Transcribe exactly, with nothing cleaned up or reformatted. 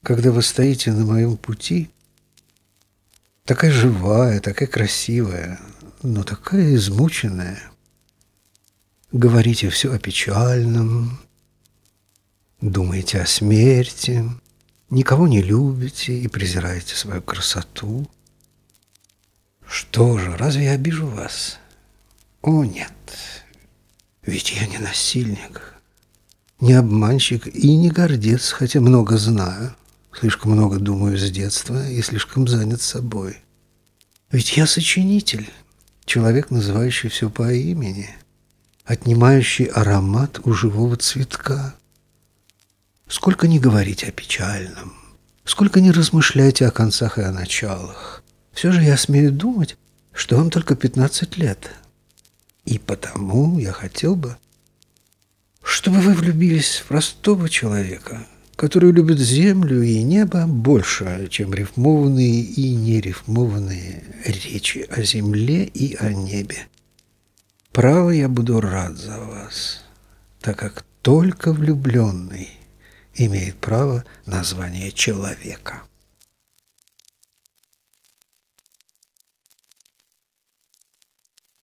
когда вы стоите на моем пути, такая живая, такая красивая, но такая измученная. Говорите все о печальном, думаете о смерти, никого не любите и презираете свою красоту. Что же, разве я обижу вас? О, нет, ведь я не насильник, не обманщик и не гордец, хотя много знаю, слишком много думаю с детства и слишком занят собой. Ведь я сочинитель, человек, называющий все по имени, отнимающий аромат у живого цветка. Сколько ни говорить о печальном, сколько ни размышлять о концах и о началах, все же я смею думать, что вам только пятнадцать лет. И потому я хотел бы, чтобы вы влюбились в простого человека, который любит землю и небо больше, чем рифмованные и нерифмованные речи о земле и о небе. Право, я буду рад за вас, так как только влюбленный имеет право на звание человека.